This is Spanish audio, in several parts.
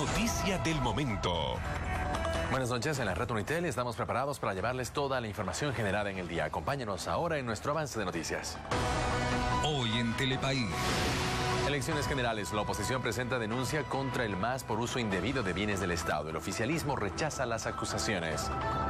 noticia del momento. Buenas noches, en la Red Unitel estamos preparados para llevarles toda la información generada en el día. Acompáñenos ahora en nuestro avance de noticias. Hoy en Telepaís. Elecciones generales. La oposición presenta denuncia contra el MAS por uso indebido de bienes del Estado. El oficialismo rechaza las acusaciones.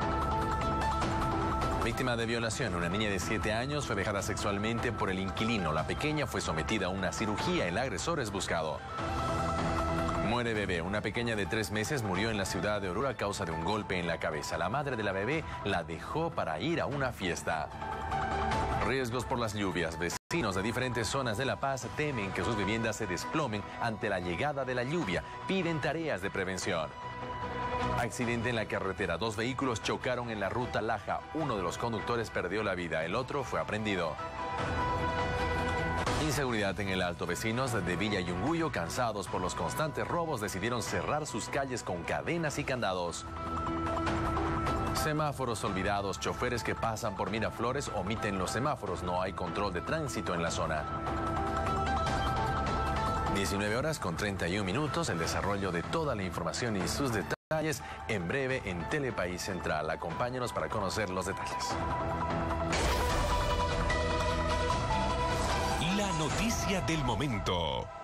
Víctima de violación, una niña de 7 años fue vejada sexualmente por el inquilino. La pequeña fue sometida a una cirugía. El agresor es buscado. Muere bebé. Una pequeña de 3 meses murió en la ciudad de Oruro a causa de un golpe en la cabeza. La madre de la bebé la dejó para ir a una fiesta. Riesgos por las lluvias. Vecinos de diferentes zonas de La Paz temen que sus viviendas se desplomen ante la llegada de la lluvia. Piden tareas de prevención. Accidente en la carretera. 2 vehículos chocaron en la ruta Laja. Uno de los conductores perdió la vida. El otro fue aprehendido. Inseguridad en el Alto. Vecinos de Villa Yunguyo, cansados por los constantes robos, decidieron cerrar sus calles con cadenas y candados. Semáforos olvidados. Choferes que pasan por Miraflores omiten los semáforos. No hay control de tránsito en la zona. 19:31. El desarrollo de toda la información y sus detalles en breve en Telepaís Central. Acompáñenos para conocer los detalles. La noticia del momento.